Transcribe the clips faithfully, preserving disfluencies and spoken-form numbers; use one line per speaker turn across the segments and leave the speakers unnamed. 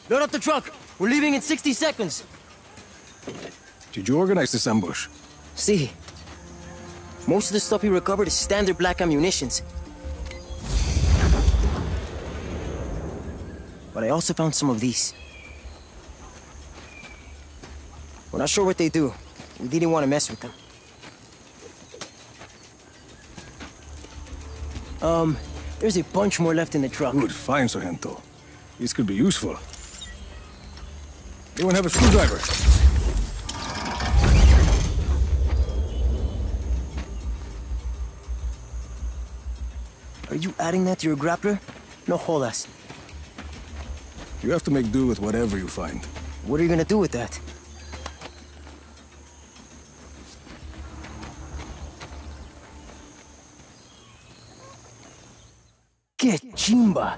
Load up the truck. We're leaving in sixty seconds.
Did you organize this ambush?
See, most of the stuff we recovered is standard black ammunitions. But I also found some of these. We're not sure what they do. We didn't want to mess with them. Um, there's a bunch more left in the truck.
Good, fine, Sargento. These could be useful. Anyone have a screwdriver?
Are you adding that to your grappler? No jodas.
You have to make do with whatever you find.
What are you gonna do with that? ¡Qué chimba!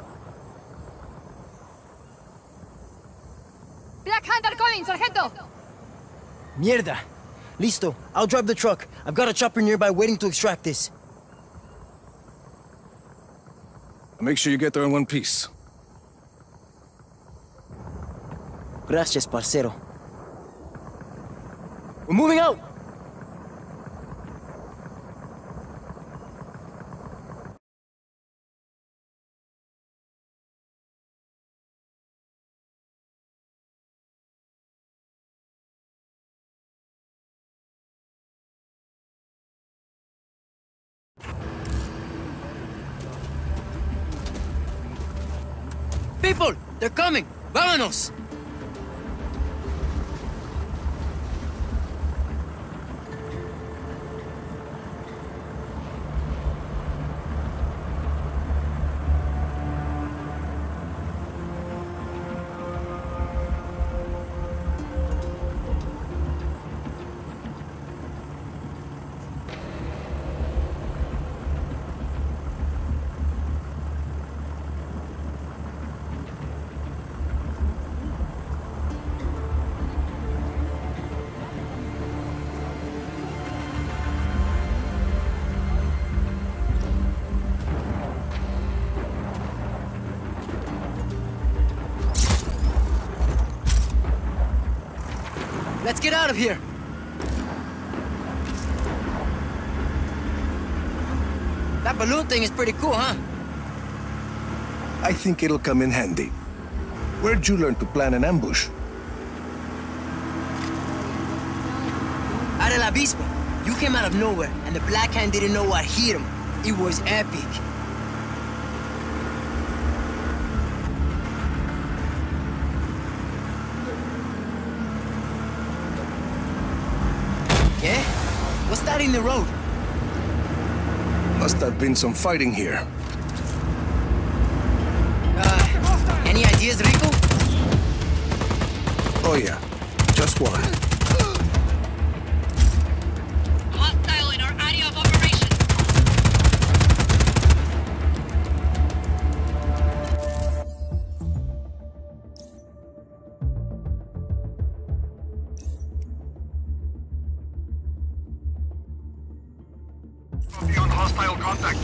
Black Hunter calling, Sargento!
Mierda! Listo, I'll drive the truck. I've got a chopper nearby waiting to extract this.
Make sure you get there in one piece.
Gracias, parcero. We're moving out! People! They're coming! Vámonos! Let's get out of here! That balloon thing is pretty cool, huh?
I think it'll come in handy. Where'd you learn to plan an ambush?
Out of La Bispa. You came out of nowhere, and the Black Hand didn't know what hit him. It was epic. Yeah? What's that in the road?
Must have been some fighting here.
Uh, any ideas, Rico?
Oh yeah, just one.
Hostile in our area of operation.
Copy on hostile contact.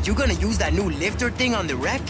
you gonna use that new lifter thing on the wreck?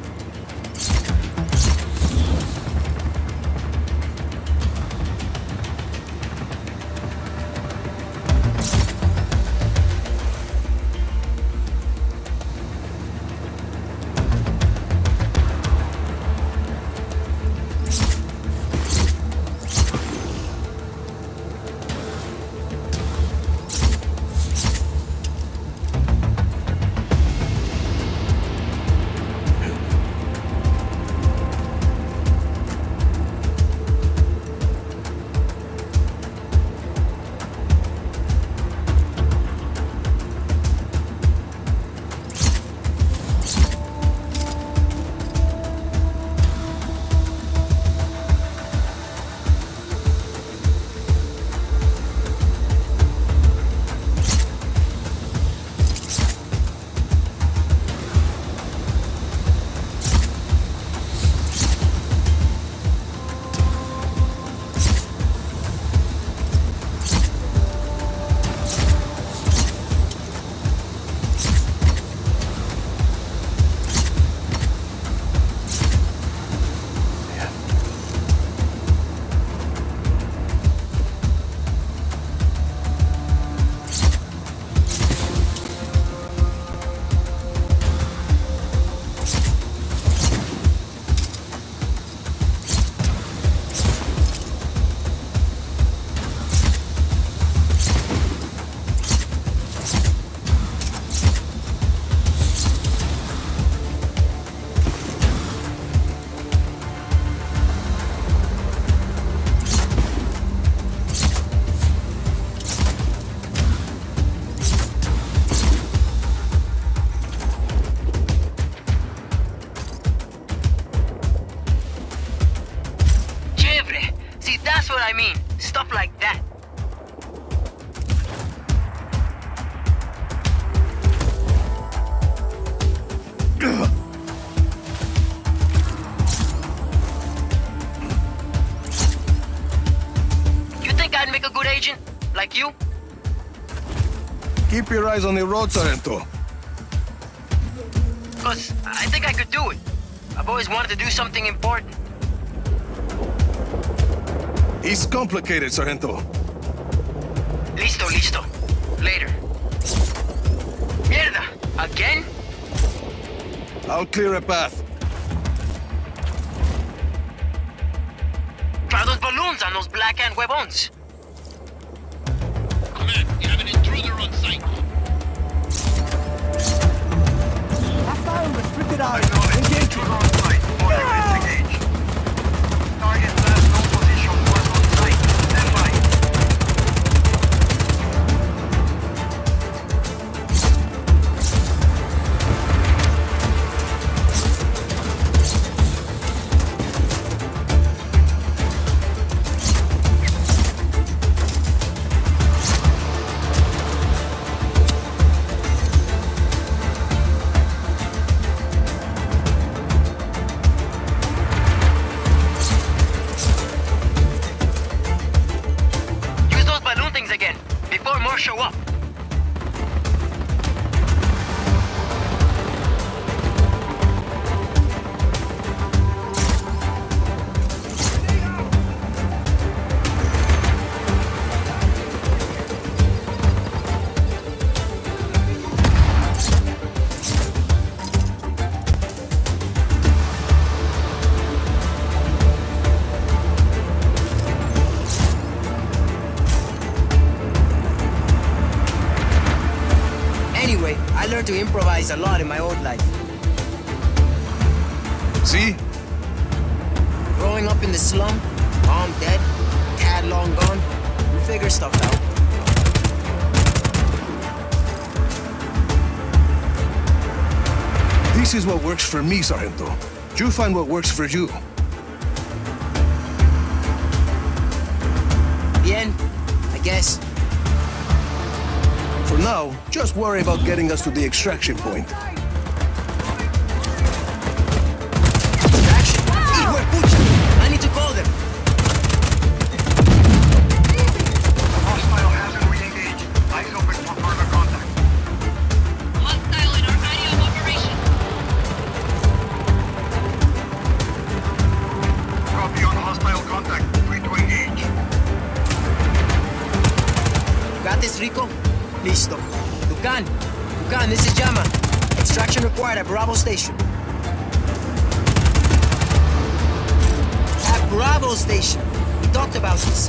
I mean, stuff like that. You think I'd make a good agent? Like you?
Keep your eyes on the road, Sargento.
Cause I think I could do it. I've always wanted to do something important.
It's complicated, Sargento.
Listo, listo. Later. Mierda! Again?
I'll clear a path.
Try those balloons on those black ant huevons.
Command, you have an intruder on site.
Hostile restricted
I
area.
know it. Intruder on site. Order disengage. Target last known position was on site. Stand by.
Use those balloon things again, before more show up.
Anyway, I learned to improvise a lot in my old life.
See?
Growing up in the slum, mom dead, dad long gone, we figure stuff out.
This is what works for me, Sargento. You find what works for you.
Bien, I guess.
For now, just worry about getting us to the extraction point.
Distraction? Hijo de pucha! I need to call them.
Hostile hasn't re-engaged. Eyes open for further contact.
Hostile in our area of
got this, Rico? Listo. Dukan. Dukan, this is Llama. Extraction required at Bravo Station. At Bravo Station. We talked about this.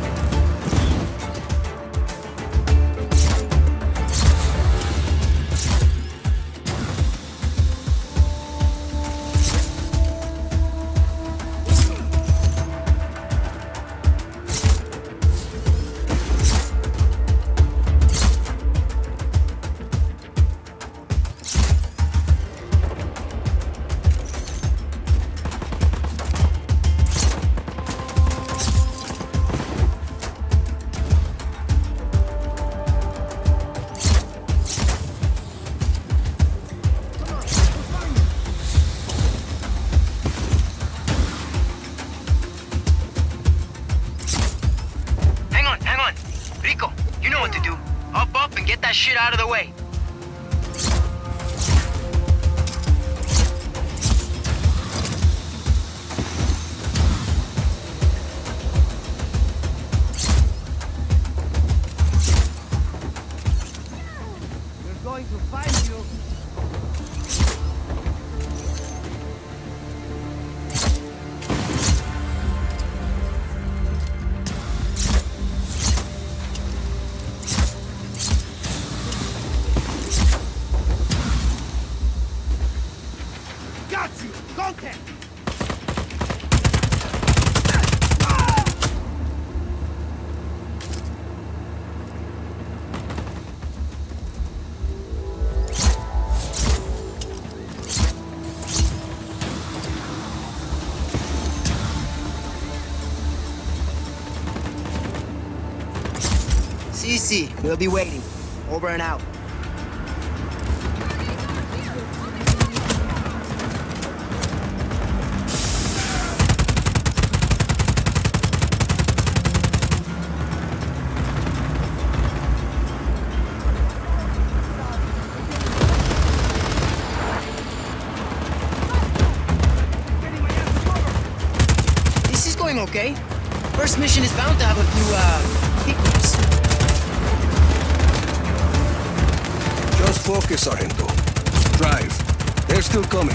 Shit out of the way.
We're going to find you.
Contact!
C C, we'll be waiting. Over and out. Okay? First mission is bound to have a few, uh, hiccups.
Just focus, Sargento. Drive. They're still coming.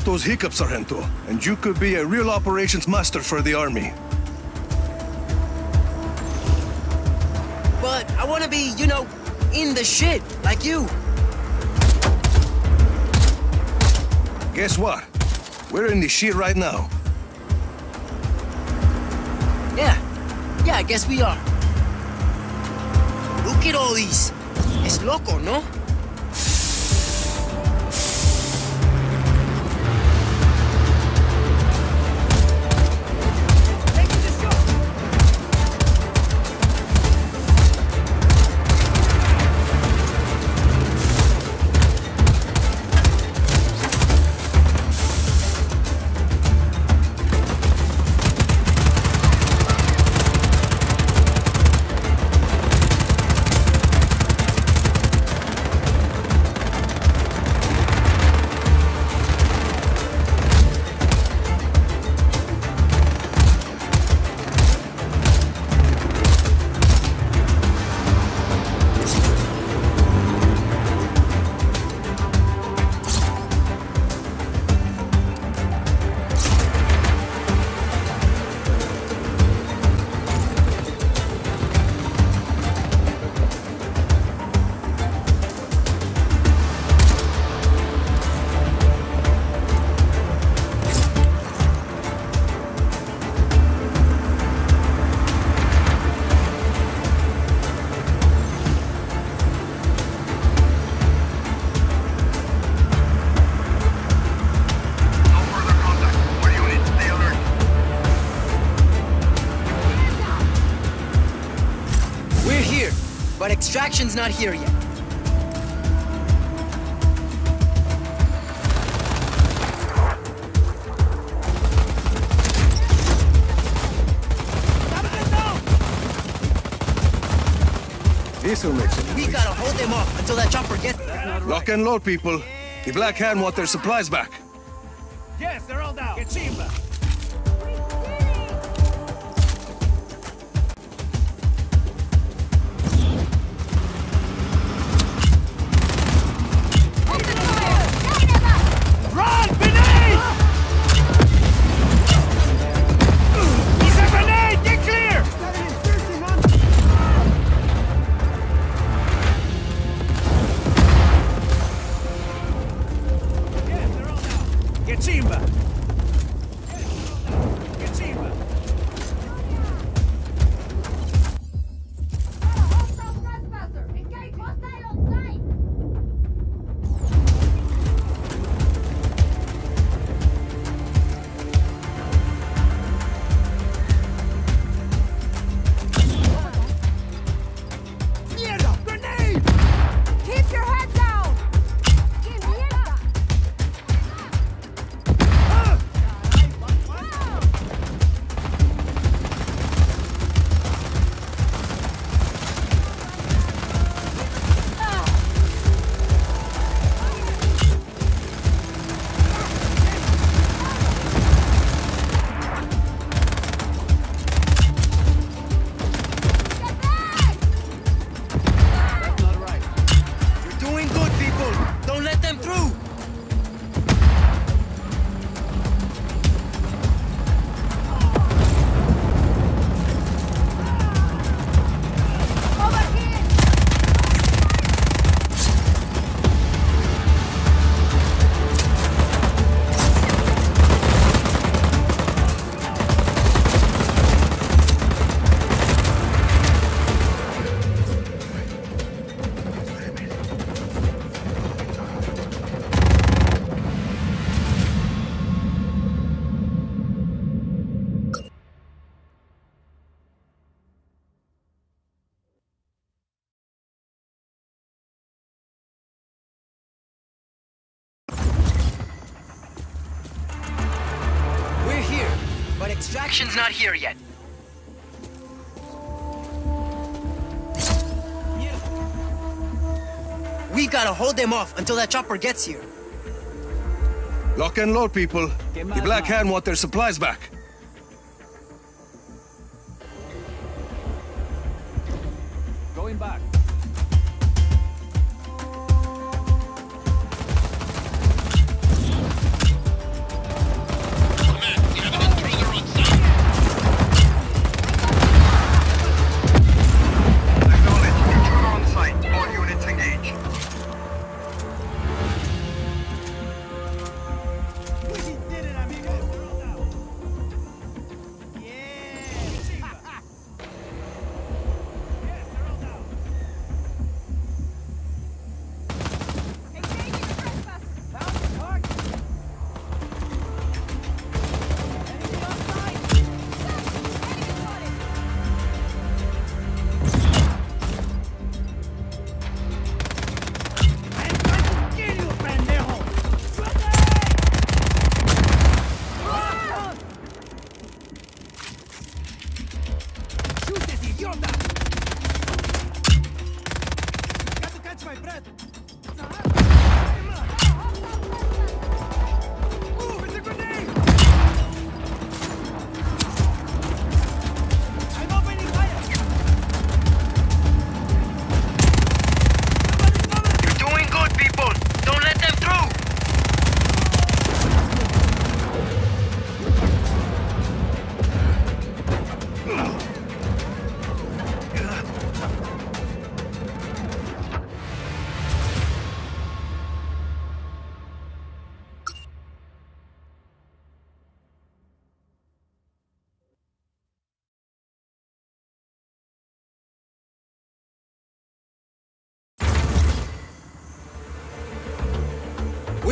those hiccups, Sargento, and you could be a real operations master for the army.
But I want to be, you know, in the shit, like you.
Guess what? We're in the shit right now.
Yeah. Yeah, I guess we are. Look at all these. Es loco, no? But extraction's not here yet.
This'll make some
We
noise.
gotta hold them off until that chopper gets there.
Lock and load, people. The Black Hand want their supplies back.
Yes, they're all down. Get Chimba. Run, grenade! He's a grenade! Get clear! Yes, they're all down. Get Chimba. Get Chimba. Mierda! Grenade!
Keep your head down!
You're doing good, people. Don't let them through. We're here, but extraction's not here yet. We gotta hold them off until that chopper gets here.
Lock and load, people. The Black Hand want their supplies back.
Going back.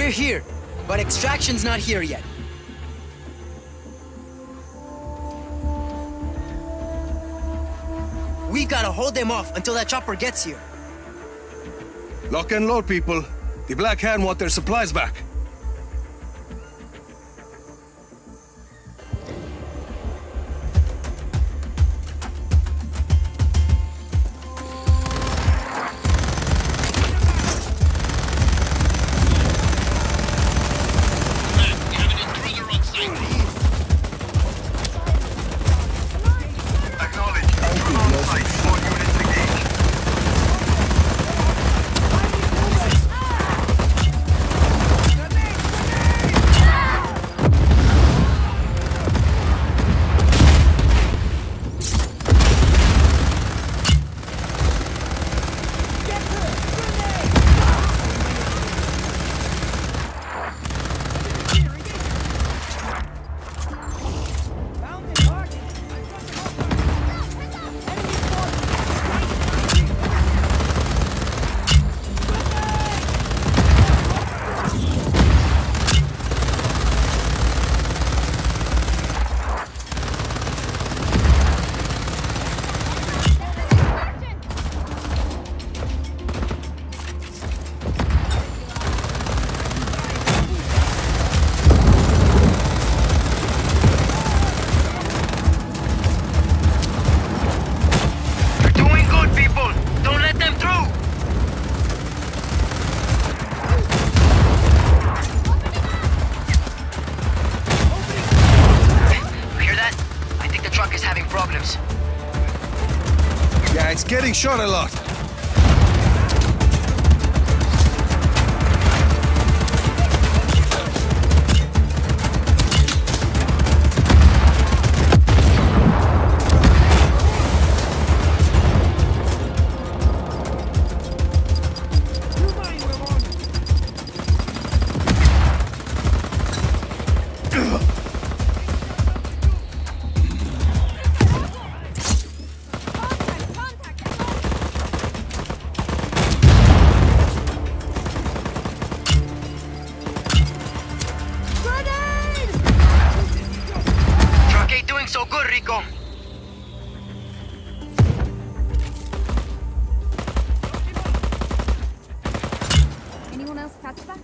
We're here, but extraction's not here yet. We gotta hold them off until that chopper gets here.
Lock and load, people. The Black Hand want their supplies back. Yeah, it's getting shot a lot.
So good, Rico.
Anyone else catch that?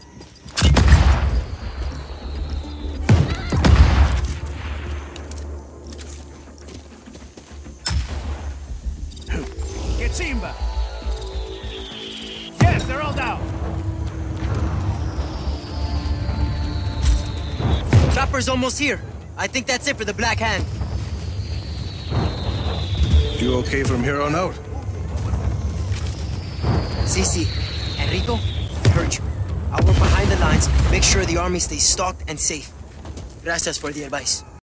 Get Simba. Yes, they're all down.
Chopper's almost here. I think that's it for the Black Hand.
You okay from here on out?
Si, si. Enrico, I heard you. I'll work behind the lines, make sure the army stays stocked and safe. Gracias for the advice.